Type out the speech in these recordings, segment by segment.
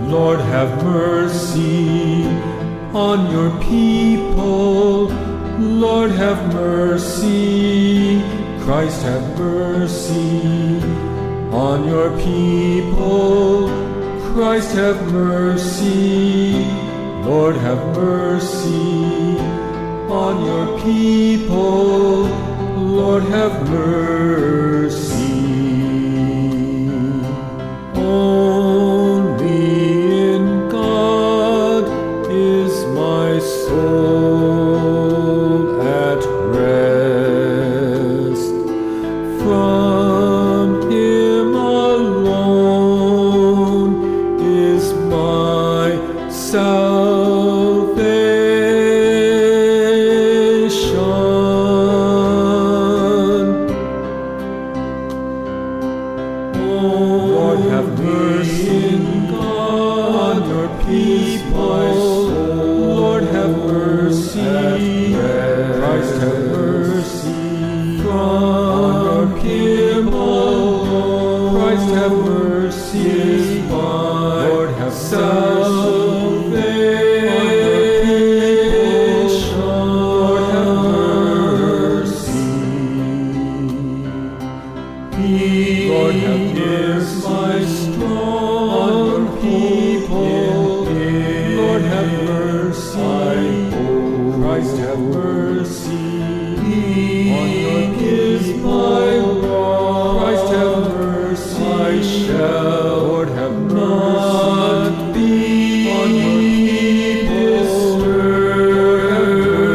Lord, have mercy on your people. Lord, have mercy. Christ, have mercy on your people. Christ, have mercy. Lord, have mercy on your people. Lord, have mercy. Only in God is my soul at rest. From Him alone is my salvation. Lord, have mercy on your people. Lord, have mercy. Christ, have mercy from Him alone. Christ, have mercy. Lord, have salvation. Lord, have mercy. Lord, have mercy, my strong people. Lord, have mercy. Christ, have mercy on your people. Christ, have mercy. I shall, Lord, have mercy on your people. Lord, have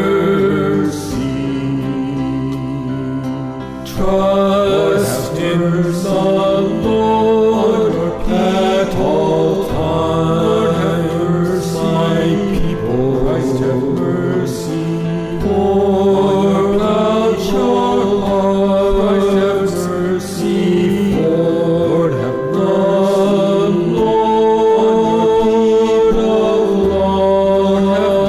mercy. Trust in the Lord at all times. Lord, have mercy, my people. Christ, have mercy. For clouds your heart. Christ, have mercy. Lord, have mercy. Lord of Lord,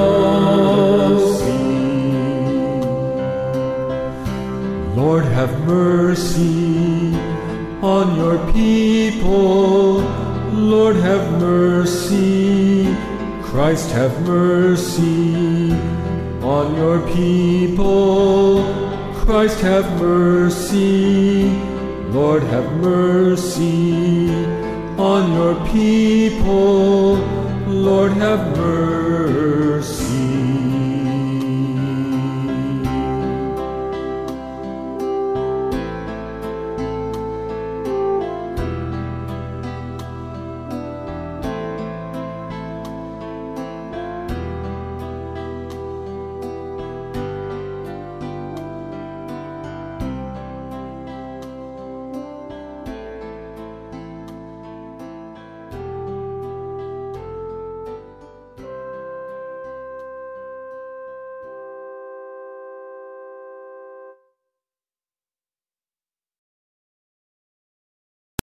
have mercy. Lord, have mercy on your people. Lord, have mercy. Christ, have mercy on your people. Christ, have mercy. Lord, have mercy on your people. Lord, have mercy.